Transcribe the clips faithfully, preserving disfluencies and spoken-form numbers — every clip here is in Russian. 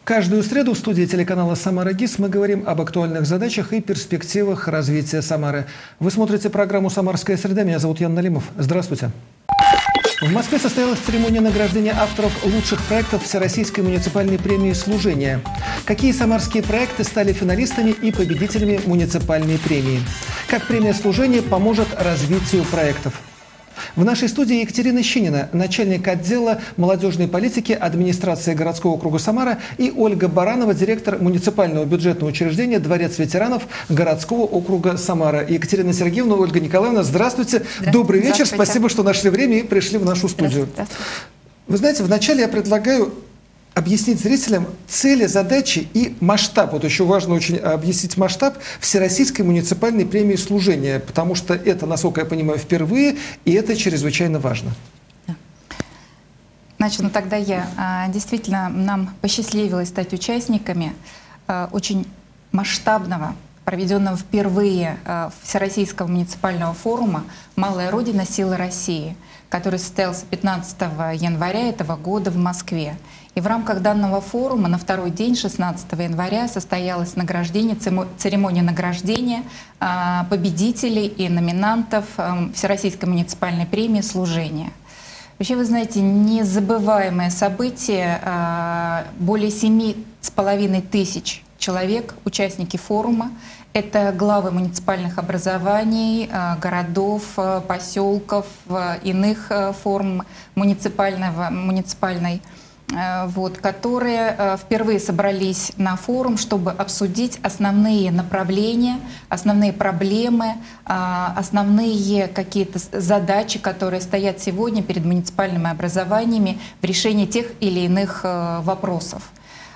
Каждую среду в студии телеканала «Самара ГИС» мы говорим об актуальных задачах и перспективах развития Самары. Вы смотрите программу «Самарская среда». Меня зовут Ян Налимов. Здравствуйте. В Москве состоялась церемония награждения авторов лучших проектов Всероссийской муниципальной премии «Служение». Какие самарские проекты стали финалистами и победителями муниципальной премии? Как премия «Служение» поможет развитию проектов? В нашей студии Екатерина Щинина, начальник отдела молодежной политики администрации городского округа Самара, и Ольга Баранова, директор муниципального бюджетного учреждения «Дворец ветеранов» городского округа Самара. Екатерина Сергеевна, Ольга Николаевна, здравствуйте. здравствуйте. Добрый вечер. Спасибо, что нашли время и пришли в нашу студию. Здравствуйте. Вы знаете, вначале я предлагаю объяснить зрителям цели, задачи и масштаб. Вот еще важно очень объяснить масштаб Всероссийской муниципальной премии «Служение», потому что это, насколько я понимаю, впервые, и это чрезвычайно важно. Значит, ну тогда я. Действительно, нам посчастливилось стать участниками очень масштабного, проведенного впервые Всероссийского муниципального форума «Малая Родина. Сила России», который состоялся пятнадцатого января этого года в Москве. И в рамках данного форума на второй день, шестнадцатого января, состоялось награждение, церемония награждения победителей и номинантов Всероссийской муниципальной премии «Служение». Вообще, вы знаете, незабываемое событие. Более семи с половиной тысяч человек, участники форума. Это главы муниципальных образований, городов, поселков, иных форм муниципального, муниципальной, вот, которые впервые собрались на форум, чтобы обсудить основные направления, основные проблемы, основные какие-то задачи, которые стоят сегодня перед муниципальными образованиями в решении тех или иных вопросов.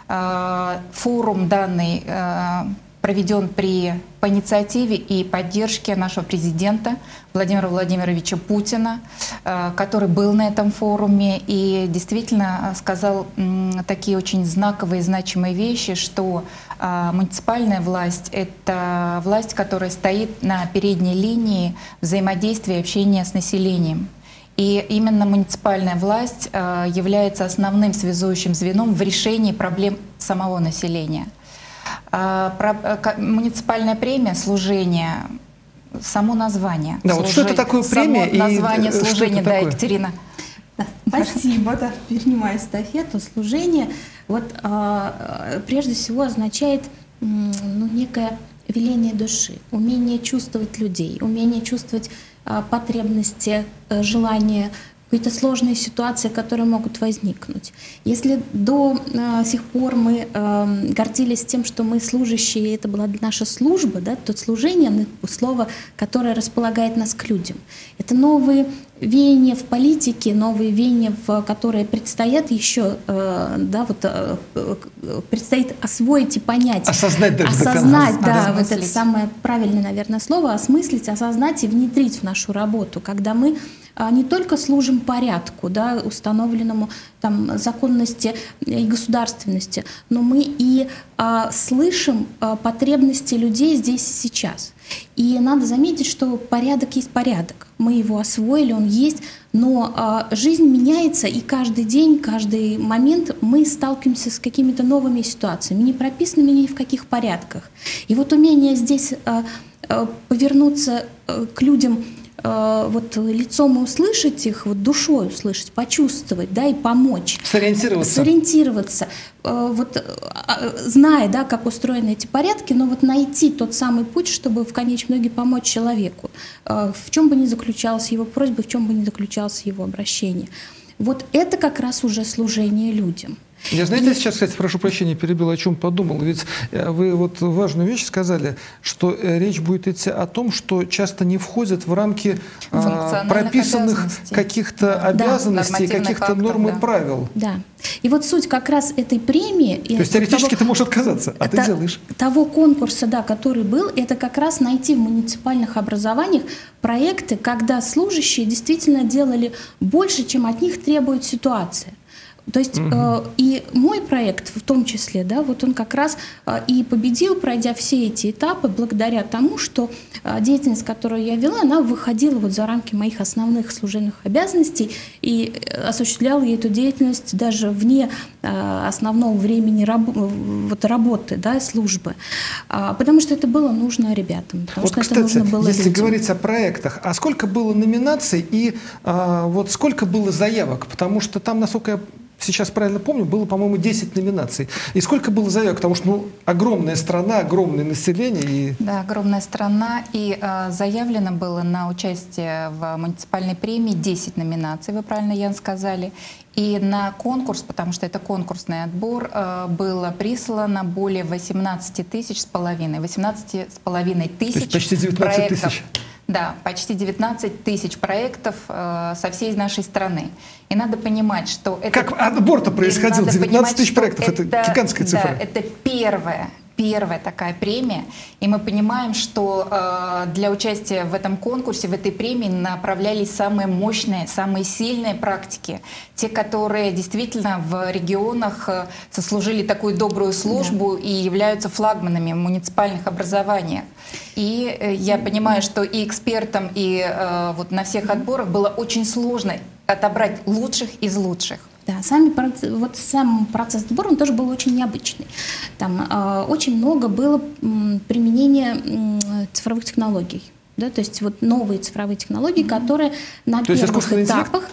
Форум данный проведен при, по инициативе и поддержке нашего президента Владимира Владимировича Путина, который был на этом форуме и действительно сказал такие очень знаковые и значимые вещи, что муниципальная власть — это власть, которая стоит на передней линии взаимодействия и общения с населением. И именно муниципальная власть является основным связующим звеном в решении проблем самого населения. Муниципальная премия «Служение», само название. Да, вот что это такое премия? Само название и «Служение», да, Екатерина. Да, спасибо, да, перенимаю эстафету. «Служение» вот, а, прежде всего означает ну, некое веление души, умение чувствовать людей, умение чувствовать а, потребности, а, желания, какие-то сложные ситуации, которые могут возникнуть. Если до э, сих пор мы э, гордились тем, что мы служащие, это была наша служба, да, то служение — слово, которое располагает нас к людям. Это новые веяния в политике, новые веяния, в, которые предстоят еще, э, да, вот, э, предстоит освоить и понять. Осознать даже Осознать, до конца. да, вот это самое правильное, наверное, слово, осмыслить, осознать и внедрить в нашу работу, когда мы не только служим порядку, да, установленному там, законности и государственности, но мы и а, слышим а, потребности людей здесь и сейчас. И надо заметить, что порядок есть порядок. Мы его освоили, он есть, но а, жизнь меняется, и каждый день, каждый момент мы сталкиваемся с какими-то новыми ситуациями, не прописанными ни в каких порядках. И вот умение здесь а, а, повернуться а, к людям вот лицом и услышать их, вот душой услышать, почувствовать, да, и помочь. Сориентироваться. Сориентироваться. Вот, зная, да, как устроены эти порядки, но вот найти тот самый путь, чтобы в конечном итоге помочь человеку, в чем бы ни заключалась его просьба, в чем бы ни заключалось его обращение. Вот это как раз уже служение людям. Я, знаете, сейчас, кстати, прошу прощения, перебил, о чем подумал. Ведь вы вот важную вещь сказали, что речь будет идти о том, что часто не входит в рамки а, прописанных каких-то да, обязанностей, каких-то норм и да. правил. Да. И вот суть как раз этой премии... То есть теоретически того, ты можешь отказаться, а ты делаешь. Того конкурса, да, который был, это как раз найти в муниципальных образованиях проекты, когда служащие действительно делали больше, чем от них требует ситуация. То есть угу. э, и мой проект в том числе, да, вот он как раз э, и победил, пройдя все эти этапы, благодаря тому, что э, деятельность, которую я вела, она выходила вот за рамки моих основных служебных обязанностей и осуществляла я эту деятельность даже вне основного времени раб, вот, работы, да, службы, потому что это было нужно ребятам. Потому вот, что кстати, это нужно было если людям. говорить о проектах, а сколько было номинаций и а, вот сколько было заявок? Потому что там, насколько я сейчас правильно помню, было, по-моему, десять номинаций. И сколько было заявок? Потому что ну, огромная страна, огромное население. И... Да, огромная страна. И э, заявлено было на участие в муниципальной премии десять номинаций, вы правильно, Ян, сказали. И на конкурс, потому что это конкурсный отбор, э, было прислано более восемнадцати тысяч с половиной. восемнадцать с половиной тысяч То есть почти девятнадцать тысяч. Да, почти девятнадцать тысяч проектов э, со всей нашей страны. И надо понимать, что это... Как отбор-то происходил? девятнадцать тысяч проектов, это, это гигантская цифра. Да, это первая, первая такая премия. И мы понимаем, что э, для участия в этом конкурсе, в этой премии направлялись самые мощные, самые сильные практики. Те, которые действительно в регионах э, сослужили такую добрую службу, да, и являются флагманами в муниципальных образованиях. И э, я понимаю, что и экспертам, и э, вот на всех отборах было очень сложно отобрать лучших из лучших. Да, сами, вот сам процесс отбора, он тоже был очень необычный. Там э, очень много было м, применения м, цифровых технологий. Да, то есть вот новые цифровые технологии, которые на то первых этапах,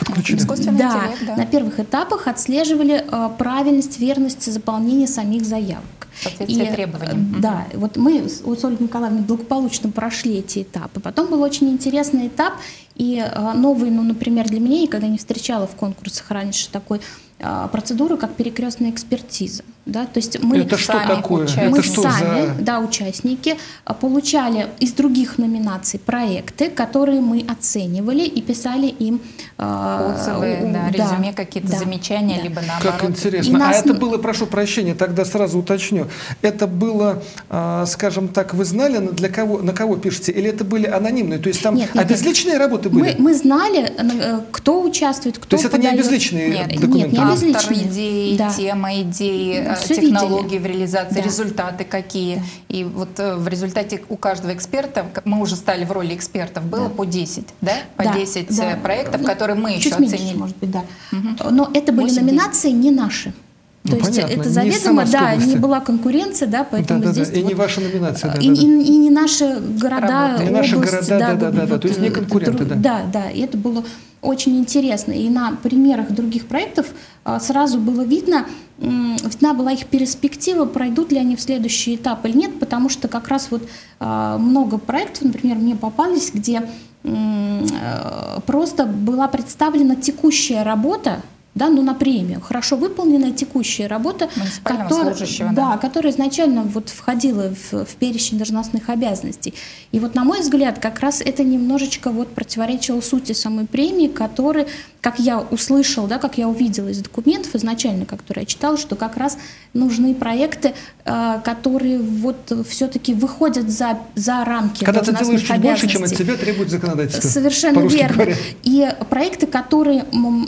да, да. на первых этапах отслеживали э, правильность, верность заполнения самих заявок. Соответствие требованиям. Да, вот мы с Ольгой Николаевной благополучно прошли эти этапы. Потом был очень интересный этап, и э, новый, ну, например, для меня, я никогда не встречала в конкурсах раньше такой э, процедуру, как перекрестная экспертиза. Да? То есть мы это что сами, такое? Мы это что сами, за... да, участники, получали из других номинаций проекты, которые мы оценивали и писали им э, отзывы, у, да, да, резюме, какие-то да, замечания, да. либо наоборот. Как интересно. И нас... А это было, прошу прощения, тогда сразу уточню, это было, э, скажем так, вы знали, для кого, на кого пишете, или это были анонимные? То есть там нет, нет, обезличенные нет. работы были? Мы, мы знали, кто участвует, кто То есть это подает. не обезличенные нет, документы? Нет, не обезличенные. Автор идеи, да. тема идеи, Все технологии видели. В реализации, да. результаты какие. Да. И вот в результате у каждого эксперта, мы уже стали в роли экспертов, было да. по десять, да? По да, десять да. проектов, которые мы Чуть еще меньше, оценили. Может быть, да. Угу. Но это были номинации не наши. Ну, То понятно. есть это заведомо, да, не была конкуренция, да, поэтому да, да, здесь... Да. И вот, не ваша номинация, да, и, да, да. И, и не наши города, не области, наши города, да, да, да, да, вот, да, то есть не конкуренты, да. Да, да, да, и это было очень интересно. И на примерах других проектов а, сразу было видно, м, видна была их перспектива, пройдут ли они в следующий этап или нет, потому что как раз вот а, много проектов, например, мне попались, где м, а, просто была представлена текущая работа, да, ну, на премию. Хорошо выполненная текущая работа, которая, да, да. которая изначально вот входила в, в перечень должностных обязанностей. И вот, на мой взгляд, как раз это немножечко вот противоречило сути самой премии, которая, как я услышала, да, как я увидела из документов изначально, которые я читала, что как раз нужны проекты, э, которые вот все-таки выходят за, за рамки когда должностных ты делаешь чуть обязанностей. больше, чем от тебя требует законодательство. Совершенно верно. Говоря. И проекты, которые...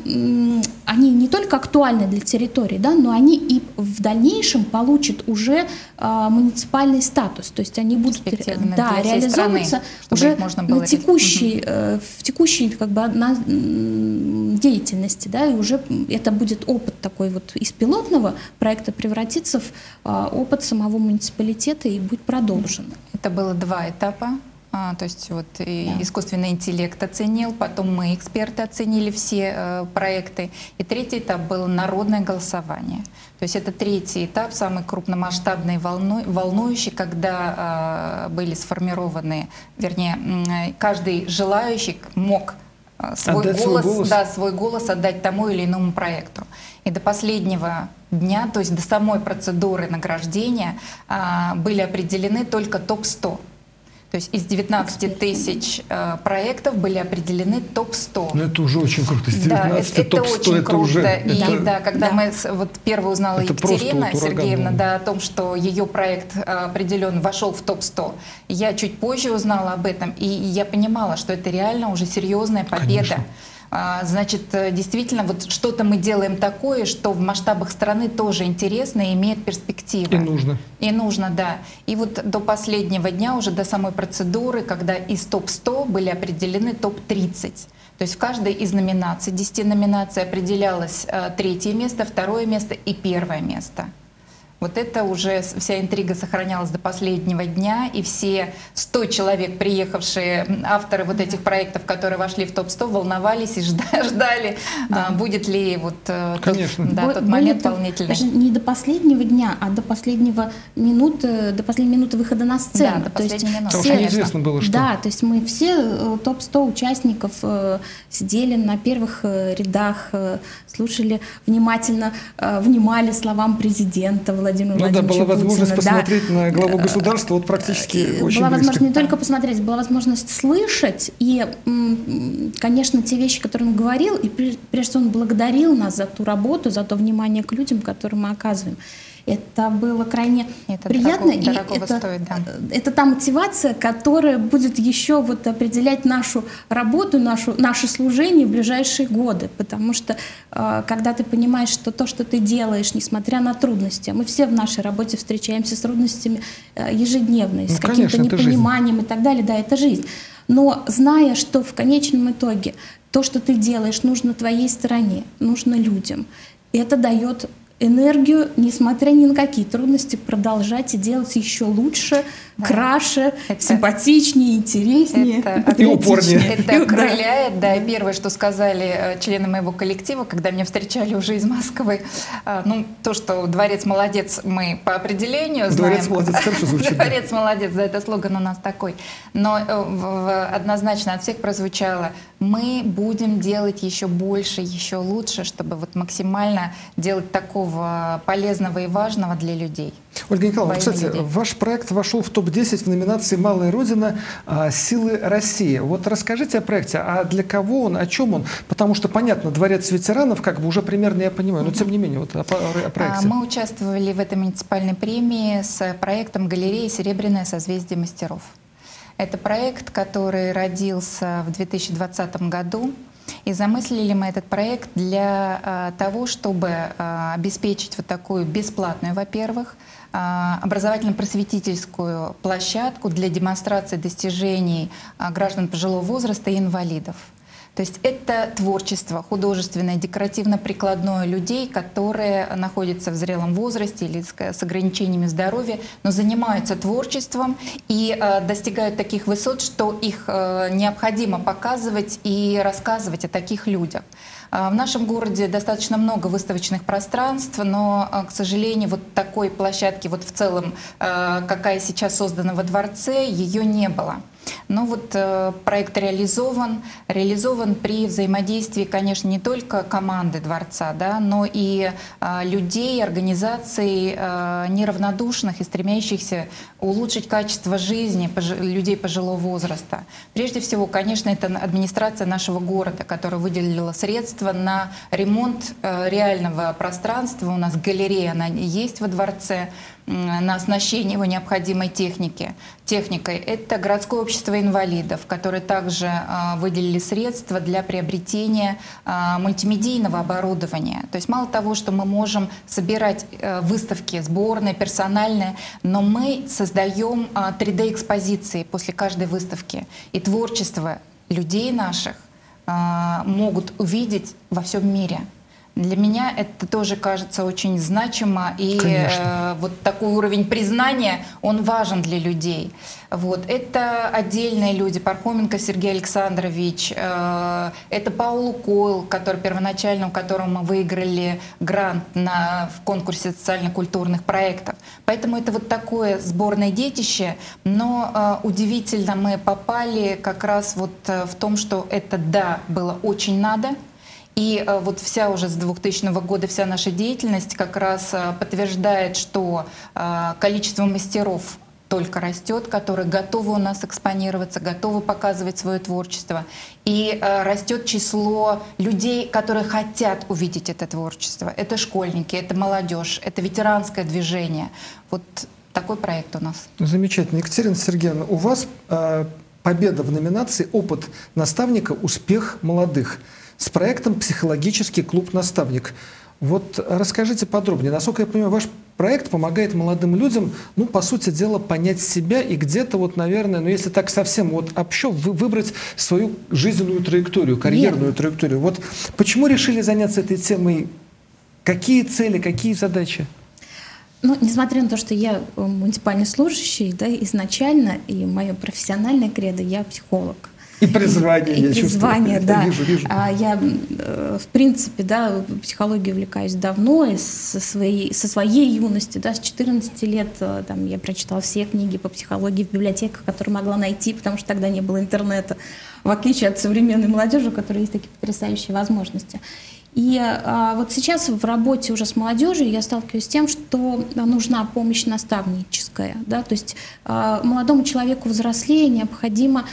они не только актуальны для территории, да, но они и в дальнейшем получат уже э, муниципальный статус. То есть они будут да, реализовываться уже на текущей, э, в текущей как бы, на, деятельности. Да, и уже это будет опыт такой вот из пилотного проекта превратиться в э, опыт самого муниципалитета и будет продолжен. Это было два этапа. А, то есть вот и да. искусственный интеллект оценил, потом мы, эксперты, оценили все э, проекты. И третий этап было народное голосование. То есть это третий этап, самый крупномасштабный, волну, волнующий, когда э, были сформированы, вернее, э, каждый желающий мог э, свой, голос, свой, голос. Да, свой голос отдать тому или иному проекту. И до последнего дня, то есть до самой процедуры награждения, э, были определены только топ сто. То есть из девятнадцати тысяч э, проектов были определены топ сто. Ну это уже очень круто. Из девятнадцати да, это, топ сто, это очень это круто. Уже, и это... да, когда да. мы вот первую узнала это Екатерина вот Сергеевна да, о том, что ее проект определен вошел в топ сто, я чуть позже узнала об этом, и я понимала, что это реально уже серьезная победа. Конечно. Значит, действительно, вот что-то мы делаем такое, что в масштабах страны тоже интересно и имеет перспективу. И нужно. И нужно, да. И вот до последнего дня, уже до самой процедуры, когда из топ сто были определены топ тридцать. То есть в каждой из номинаций, десяти номинаций, определялось третье место, второе место и первое место. Вот это уже вся интрига сохранялась до последнего дня, и все сто человек, приехавшие, авторы вот этих проектов, которые вошли в топ сто, волновались и ждали, да. будет ли вот Конечно. Тот, да, тот момент волнительный. Даже не до последнего дня, а до последнего минуты, до последней минуты выхода на сцену. Да, до последней минуты. Все, неизвестно было, что. Да, то есть мы все топ сто участников э, сидели на первых э, рядах, э, слушали внимательно, э, внимали словам президента Владимира Ну да, была возможность Путина, посмотреть да. на главу государства, вот практически была очень возможность близко. не только посмотреть, была возможность слышать. И, конечно, те вещи, которые он говорил, и прежде всего он благодарил нас за ту работу, за то внимание к людям, которые мы оказываем. Это было крайне это приятно. Дорого, и дорого это, стоит, да. это та мотивация, которая будет еще вот определять нашу работу, нашу, наше служение в ближайшие годы. Потому что когда ты понимаешь, что то, что ты делаешь, несмотря на трудности, мы все в нашей работе встречаемся с трудностями ежедневно, ну, с каким-то непониманием и так далее, да, это жизнь. Но зная, что в конечном итоге то, что ты делаешь, нужно твоей стороне, нужно людям, это дает энергию, несмотря ни на какие трудности, продолжать и делать еще лучше, да. краше, это, симпатичнее, интереснее, это, и упорнее. Это окрыляет, да. И первое, что сказали члены моего коллектива, когда меня встречали уже из Москвы, ну, то, что «Дворец молодец» мы по определению знаем. «Дворец молодец» хорошо звучит. «Дворец молодец», да, это слоган у нас такой. Но однозначно от всех прозвучало: мы будем делать еще больше, еще лучше, чтобы вот максимально делать такого полезного и важного для людей. Ольга Николаевна, кстати, людей. Ваш проект вошел в топ десять в номинации «Малая Родина. Силы России». Вот расскажите о проекте, а для кого он, о чем он? Потому что, понятно, Дворец ветеранов, как бы уже примерно я понимаю, но тем не менее, вот о, о проекте. Мы участвовали в этой муниципальной премии с проектом галереи «Серебряное созвездие мастеров». Это проект, который родился в две тысячи двадцатом году. И замыслили мы этот проект для а, того, чтобы а, обеспечить вот такую бесплатную, во-первых, а, образовательно-просветительскую площадку для демонстрации достижений а, граждан пожилого возраста и инвалидов. То есть это творчество художественное, декоративно-прикладное людей, которые находятся в зрелом возрасте или с ограничениями здоровья, но занимаются творчеством и э, достигают таких высот, что их э, необходимо показывать и рассказывать о таких людях. В нашем городе достаточно много выставочных пространств, но, к сожалению, вот такой площадки вот в целом, какая сейчас создана во дворце, ее не было. Но вот проект реализован, реализован при взаимодействии, конечно, не только команды дворца, да, но и людей, организаций неравнодушных и стремящихся улучшить качество жизни людей пожилого возраста. Прежде всего, конечно, это администрация нашего города, которая выделила средства на ремонт реального пространства. У нас галерея, она есть во дворце, на оснащение его необходимой техники. техникой. Это городское общество инвалидов, которые также э, выделили средства для приобретения э, мультимедийного оборудования. То есть мало того, что мы можем собирать э, выставки сборные, персональные, но мы создаем э, три дэ экспозиции после каждой выставки. И творчество людей наших э, могут увидеть во всем мире. Для меня это тоже кажется очень значимо, и э, вот такой уровень признания, он важен для людей. Вот. Это отдельные люди, Пархоменко Сергей Александрович, э, это Паулу Койл, который первоначально, у которого мы выиграли грант на, в конкурсе социально-культурных проектов. Поэтому это вот такое сборное детище, но э, удивительно мы попали как раз вот э, в том, что это, да, было очень надо. И э, вот вся уже с двухтысячного года вся наша деятельность как раз э, подтверждает, что э, количество мастеров только растет, которые готовы у нас экспонироваться, готовы показывать свое творчество. И э, растет число людей, которые хотят увидеть это творчество. Это школьники, это молодежь, это ветеранское движение. Вот такой проект у нас. Замечательно. Екатерина Сергеевна, у вас э, победа в номинации «Опыт наставника. Успех молодых». с проектом «Психологический клуб-наставник». Вот расскажите подробнее. Насколько я понимаю, ваш проект помогает молодым людям, ну, по сути дела, понять себя и где-то, вот, наверное, ну, если так совсем вот общо, вы выбрать свою жизненную траекторию, карьерную Верно. траекторию. Вот почему решили заняться этой темой? Какие цели, какие задачи? Ну, несмотря на то, что я муниципальный служащий, да, изначально, и мое профессиональное кредо, я психолог. И призвание, и, я и призвание, чувствую. да. Вижу, вижу. А я, в принципе, да, психологией увлекаюсь давно, и со своей, со своей юности, да, с четырнадцати лет там, я прочитала все книги по психологии в библиотеках, которые могла найти, потому что тогда не было интернета, в отличие от современной молодежи, у которой есть такие потрясающие возможности. И а, вот сейчас в работе уже с молодежью я сталкиваюсь с тем, что нужна помощь наставническая, да, то есть а, молодому человеку взрослее необходимо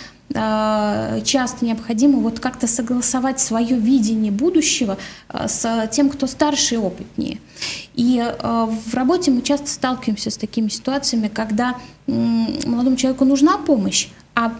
часто необходимо вот как-то согласовать свое видение будущего с тем, кто старше и опытнее. И в работе мы часто сталкиваемся с такими ситуациями, когда молодому человеку нужна помощь, а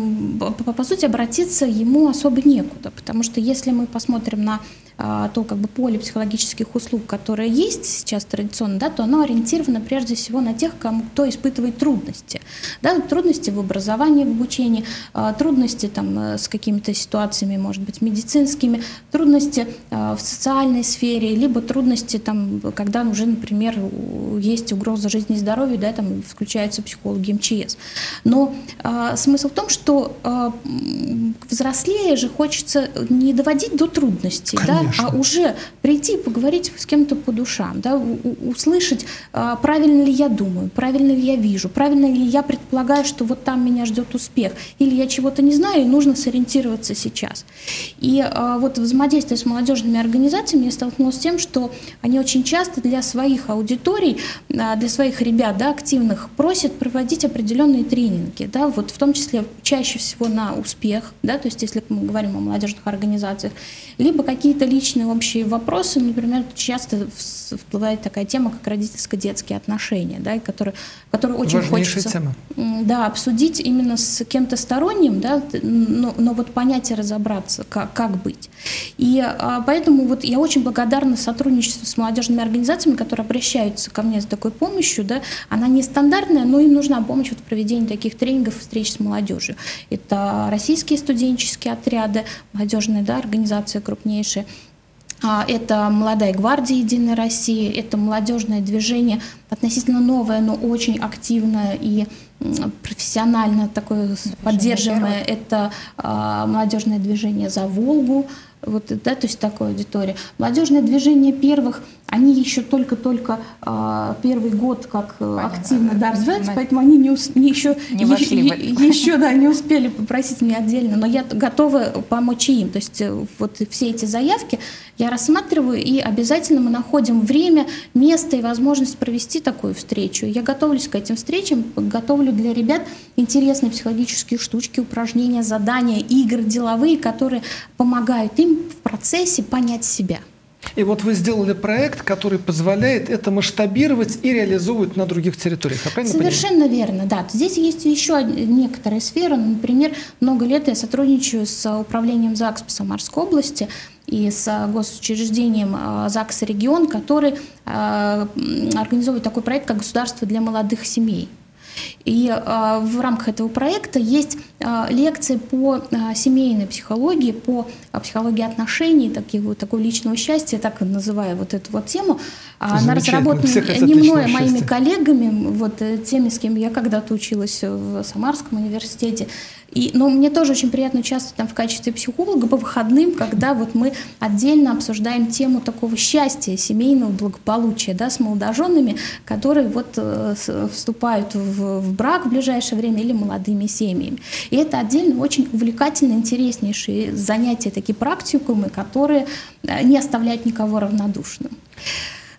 по сути обратиться ему особо некуда, потому что если мы посмотрим на то как бы поле психологических услуг, которое есть сейчас традиционно, да, то оно ориентировано прежде всего на тех, кому, кто испытывает трудности. Да, трудности в образовании, в обучении, трудности там, с какими-то ситуациями, может быть, медицинскими, трудности в социальной сфере, либо трудности, там, когда уже, например, есть угроза жизни и здоровью, да, там включаются психологи эм че эс. Но а, смысл в том, что а, взрослее же хочется не доводить до трудностей, да, а уже прийти и поговорить с кем-то по душам, да, услышать, а, правильно ли я думаю, правильно ли я вижу, правильно ли я предполагаю, что вот там меня ждет успех, или я чего-то не знаю и нужно сориентироваться сейчас. И а, вот взаимодействие с молодежными организациями я столкнулась с тем, что они очень часто для своих аудиторий, а, для своих ребят, да, активных, просят проводить определенные тренинги, да, вот в том числе чаще всего на успех, да, то есть если мы говорим о молодежных организациях, либо какие-то личные общие вопросы, например, часто всплывает такая тема, как родительско-детские отношения, да, которые, которые очень Важнейшая хочется тема. Да, обсудить именно с кем-то сторонним, да, но, но вот понять и разобраться, как, как быть. И а, поэтому вот я очень благодарна сотрудничеству с молодежными организациями, которые обращаются ко мне с такой помощью. Да. Она нестандартная, но им нужна помощь вот в проведении таких тренингов, встреч с молодежью. Это российские студенческие отряды, молодежные, да, организации крупнейшие. Это «Молодая гвардия Единой России», это молодежное движение, относительно новое, но очень активное и профессионально такое поддерживаемое. Это молодежное движение «За Волгу». Вот, да, то есть такая аудитория. Молодежное движение первых, они еще только-только э, первый год как Понятно. активно да, развиваются, поэтому они не, ус, не еще, не, вошли е, еще да, не успели попросить меня отдельно, но я готова помочь им. То есть вот все эти заявки я рассматриваю, и обязательно мы находим время, место и возможность провести такую встречу. Я готовлюсь к этим встречам, готовлю для ребят интересные психологические штучки, упражнения, задания, игры деловые, которые помогают им в процессе понять себя. И вот вы сделали проект, который позволяет это масштабировать и реализовывать на других территориях. Я правильно Совершенно понимаю? верно, да. Здесь есть еще некоторые сферы. Например, много лет я сотрудничаю с управлением ЗАГС по Самарской области и с госучреждением ЗАГС «Регион», который организовывает такой проект, как «Государство для молодых семей». И э, в рамках этого проекта есть э, лекции по э, семейной психологии, по э, психологии отношений, таких, вот, такого личного счастья, так называю вот эту вот тему. Она разработана не мной, а моими коллегами, вот, теми, с кем я когда-то училась в Самарском университете. И, но мне тоже очень приятно участвовать там в качестве психолога по выходным, когда вот мы отдельно обсуждаем тему такого счастья, семейного благополучия, да, с молодоженами, которые вот э, вступают в, в брак в ближайшее время или молодыми семьями. И это отдельно очень увлекательно, интереснейшие занятия, такие практикумы, которые не оставляют никого равнодушным.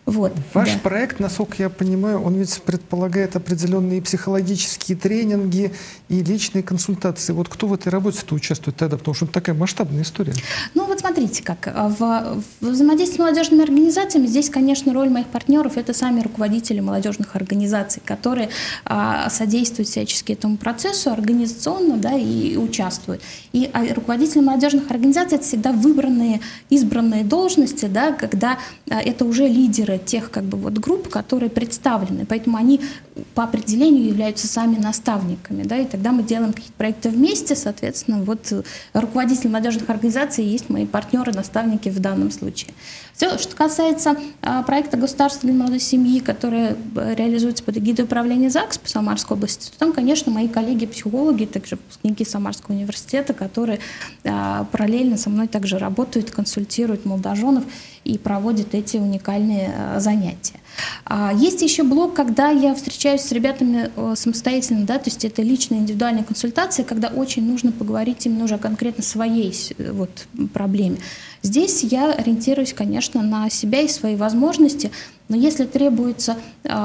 Вот, Ваш да. проект, насколько я понимаю, он ведь предполагает определенные психологические тренинги и личные консультации. Вот кто в этой работе-то участвует тогда? Потому что это такая масштабная история. Ну вот смотрите, как в, в взаимодействии с молодежными организациями здесь, конечно, роль моих партнеров — это сами руководители молодежных организаций, которые а, содействуют всячески этому процессу организационно, да, и участвуют. И а, руководители молодежных организаций — это всегда выбранные, избранные должности, да, когда а, это уже лидеры тех как бы вот групп, которые представлены, поэтому они по определению являются сами наставниками, да, и тогда мы делаем какие-то проекты вместе, соответственно, вот руководители молодежных организаций есть мои партнеры, наставники в данном случае. Все, что касается а, проекта «Государство для молодой семьи», который реализуется под эгидой управления ЗАГС по Самарской области, то там, конечно, мои коллеги-психологи, также выпускники Самарского университета, которые а, параллельно со мной также работают, консультируют молодоженов и проводят эти уникальные а, занятия. А, есть еще блок, когда я встречаюсь с ребятами а, самостоятельно, да, то есть это личная индивидуальная консультация, когда очень нужно поговорить именно уже конкретно своей вот, проблеме. Здесь я ориентируюсь, конечно, на себя и свои возможности, но если требуется,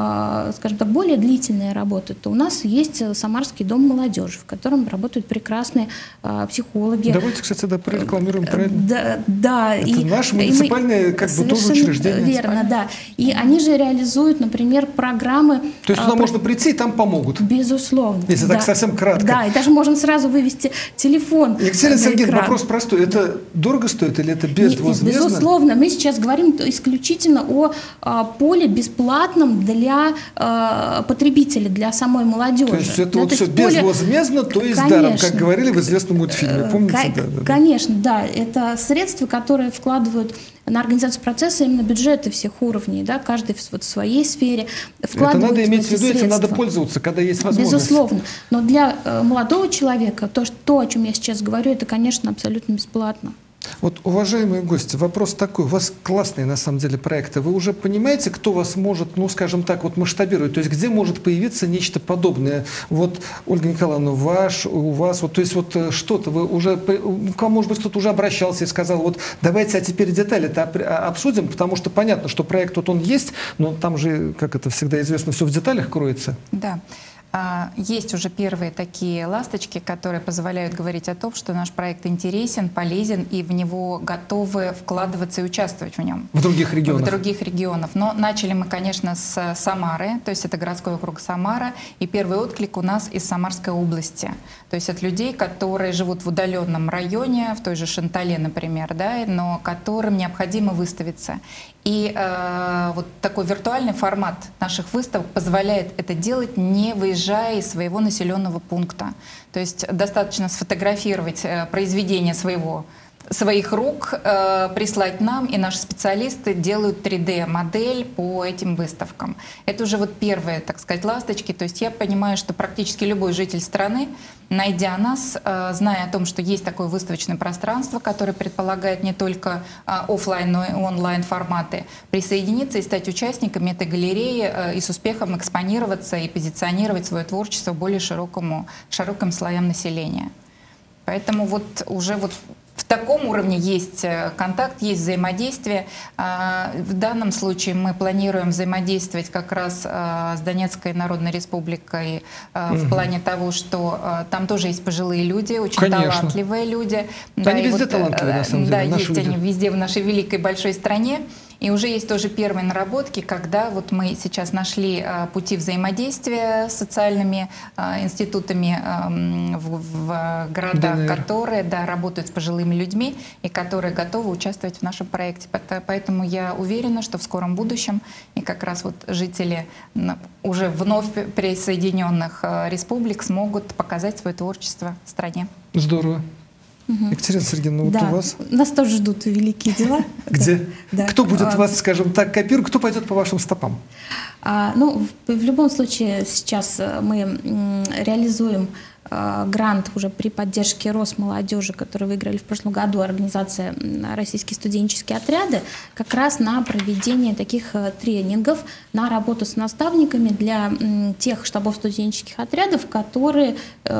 скажем так, более длительная работа, то у нас есть Самарский дом молодежи, в котором работают прекрасные психологи. Давайте, кстати, да, прорекламируем, правильно? Да, да. Это и, наше муниципальное, и мы, как бы, тоже учреждение. Верно, да. И они же реализуют, например, программы... То есть туда а, можно прийти, и там помогут? Безусловно. Если да. так совсем кратко. Да, и даже можем сразу вывести телефон. Екатерина Сергеевна, вопрос простой. Это дорого стоит или это безвозмездно? Безусловно. Мы сейчас говорим исключительно о а, поле бесплатном для а, потребителей, для самой молодежи. То есть это да, вот то все есть поле... безвозмездно, то есть Конечно. даром, как говорили в известном мультфильме. Помните? К- да, да, Конечно, да. Это средства, которые вкладывают на организацию процесса именно бюджеты всех уровней, да, каждый вот в своей сфере вкладывает. Это надо иметь в виду, средства. этим надо пользоваться, когда есть возможность. Безусловно. Но для э, молодого человека то, что, то, о чем я сейчас говорю, это, конечно, абсолютно бесплатно. Вот, уважаемые гости, вопрос такой. У вас классные, на самом деле, проекты. Вы уже понимаете, кто вас может, ну, скажем так, вот масштабировать? То есть где может появиться нечто подобное? Вот, Ольга Николаевна, ваш, у вас, вот, то есть вот что-то вы уже, к вам, может быть, кто-то уже обращался и сказал, вот, давайте, а теперь детали-то обсудим, потому что понятно, что проект вот он есть, но там же, как это всегда известно, все в деталях кроется. Да. Есть уже первые такие ласточки, которые позволяют говорить о том, что наш проект интересен, полезен, и в него готовы вкладываться и участвовать в нем. В других регионах? В других регионах. Но начали мы, конечно, с Самары, то есть это городской округ Самара, и первый отклик у нас из Самарской области. То есть от людей, которые живут в удаленном районе, в той же Шантале, например, да, но которым необходимо выставиться. И э, вот такой виртуальный формат наших выставок позволяет это делать, не выезжая из своего населенного пункта. То есть достаточно сфотографировать э, произведение своего, своих рук, э, прислать нам, и наши специалисты делают три дэ модель по этим выставкам. Это уже вот первые, так сказать, ласточки. То есть я понимаю, что практически любой житель страны, найдя нас, э, зная о том, что есть такое выставочное пространство, которое предполагает не только э, офлайн, но и онлайн форматы, присоединиться и стать участниками этой галереи э, и с успехом экспонироваться и позиционировать свое творчество более широкому, широким слоям населения. Поэтому вот уже вот в таком уровне есть контакт, есть взаимодействие. В данном случае мы планируем взаимодействовать как раз с Донецкой Народной Республикой угу. в плане того, что там тоже есть пожилые люди, очень Конечно. талантливые люди. Да, да, они везде вот, талантливые, на самом деле. Да, есть люди. они везде в нашей великой большой стране. И уже есть тоже первые наработки, когда вот мы сейчас нашли а, пути взаимодействия с социальными а, институтами а, в, в городах, ДНР. которые да, работают с пожилыми людьми и которые готовы участвовать в нашем проекте. Поэтому я уверена, что в скором будущем и как раз вот жители уже вновь присоединенных а, республик смогут показать свое творчество в стране. Здорово. Угу. Екатерина Сергеевна, вот да. у вас? Нас тоже ждут великие дела. Где? Кто будет вас, скажем так, копировать, кто пойдет по вашим стопам? А, ну, в, в любом случае сейчас мы реализуем грант уже при поддержке Росмолодежи, который выиграли в прошлом году организация «Российские студенческие отряды», как раз на проведение таких тренингов, на работу с наставниками для тех штабов студенческих отрядов, которые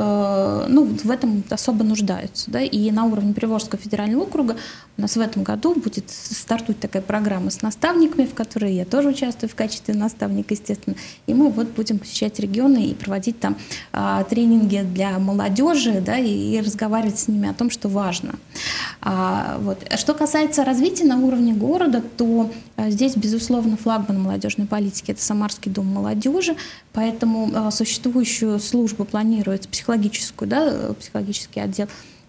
ну, в этом особо нуждаются. Да? И на уровне Приволжского федерального округа у нас в этом году будет стартовать такая программа с наставниками, в которой я тоже участвую в качестве наставника, естественно. И мы вот будем посещать регионы и проводить там а, тренинги для молодежи, да, и, и разговаривать с ними о том, что важно. А, вот. Что касается развития на уровне города, то а, здесь, безусловно, флагман молодежной политики — это Самарский дом молодежи, поэтому а, существующую службу планируется, психологическую, да, психологический отдел,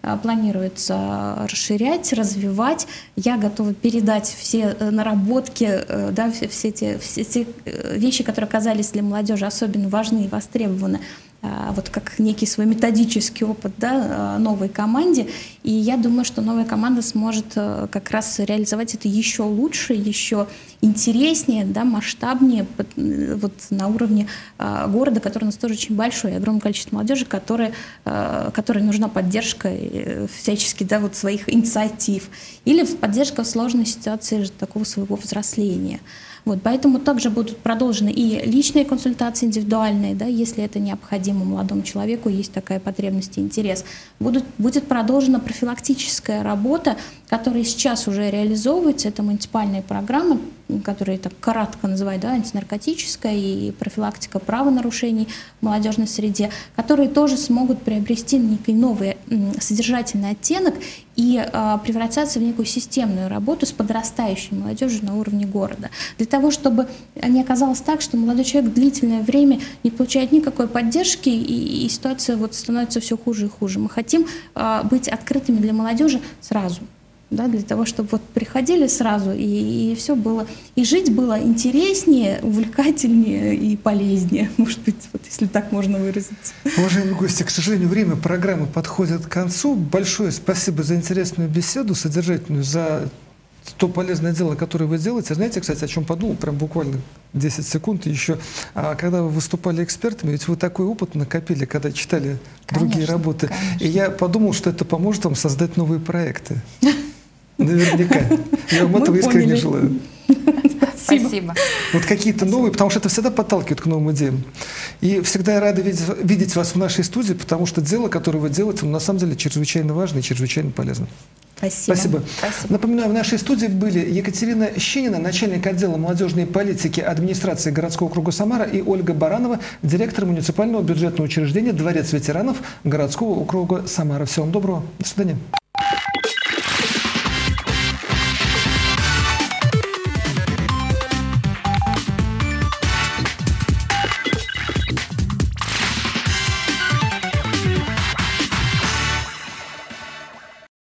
планируется расширять, развивать. Я готова передать все наработки, да, все, все, те, все те вещи, которые оказались для молодежи особенно важны и востребованы, вот как некий свой методический опыт, да, новой команде. И я думаю, что новая команда сможет как раз реализовать это еще лучше, еще интереснее, да, масштабнее, вот на уровне города, который у нас тоже очень большой, огромное количество молодежи, которой, которой нужна поддержка всячески, да, вот своих инициатив, или поддержка в сложной ситуации такого своего взросления. Вот, поэтому также будут продолжены и личные консультации индивидуальные, да, если это необходимо молодому человеку, есть такая потребность и интерес. Будут, будет продолжена профилактическая работа, которая сейчас уже реализовывается. Это муниципальная программа, которую так кратко называют, да, антинаркотическая, и профилактика правонарушений в молодежной среде, которые тоже смогут приобрести некий новый содержательный оттенок и а, превратятся в некую системную работу с подрастающей молодежью на уровне города. Для того, чтобы не оказалось так, что молодой человек длительное время не получает никакой поддержки, и, и ситуация вот становится все хуже и хуже. Мы хотим а, быть открытыми для молодежи сразу. Да, для того, чтобы вот приходили сразу, и, и все было, и жить было интереснее, увлекательнее и полезнее, может быть, вот если так можно выразиться. Уважаемые гости, к сожалению, время программы подходит к концу. Большое спасибо за интересную беседу, содержательную, за то полезное дело, которое вы делаете. Знаете, кстати, о чем подумал, прям буквально десять секунд еще. А когда вы выступали экспертами, ведь вы такой опыт накопили, когда читали конечно, другие работы. Конечно. И я подумал, что это поможет вам создать новые проекты. Наверняка. Я вам этого искренне желаю. Спасибо. Спасибо. Вот какие-то новые, потому что это всегда подталкивает к новым идеям. И всегда я рада видеть, видеть вас в нашей студии, потому что дело, которое вы делаете, на самом деле чрезвычайно важно и чрезвычайно полезно. Спасибо. Спасибо. Спасибо. Напоминаю, в нашей студии были Екатерина Щенина, начальник отдела молодежной политики администрации городского округа Самара, и Ольга Баранова, директор муниципального бюджетного учреждения «Дворец ветеранов» городского округа Самара. Всего вам доброго. До свидания.